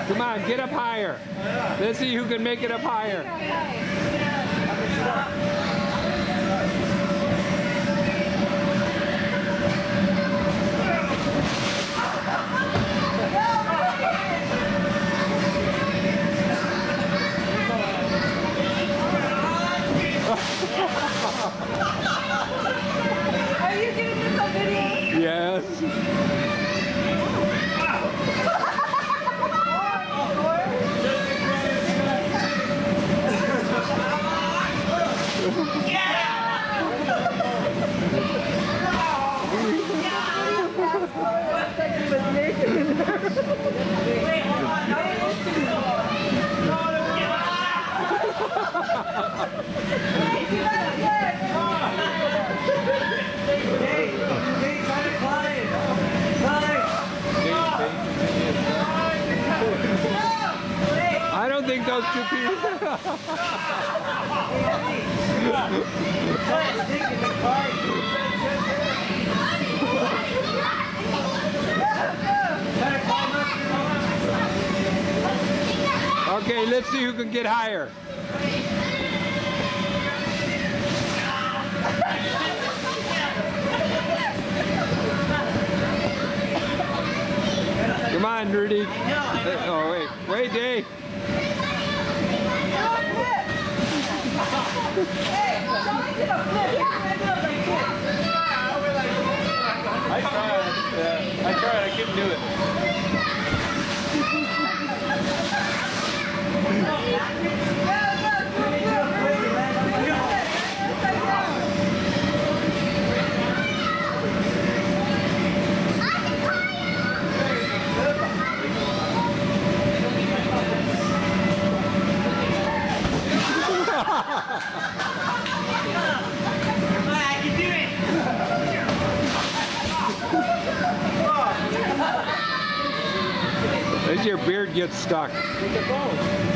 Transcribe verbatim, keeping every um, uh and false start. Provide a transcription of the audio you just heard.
Come on, get up higher. Let's see who can make it up higher. Are you getting this on video? Yes. I don't think those two people. Okay, let's see who can get higher. Come on, Rudy. Oh, wait. Wait, Dave. I tried. Yeah, I tried. I couldn't do it. I can do it! As your beard gets stuck. With the phone.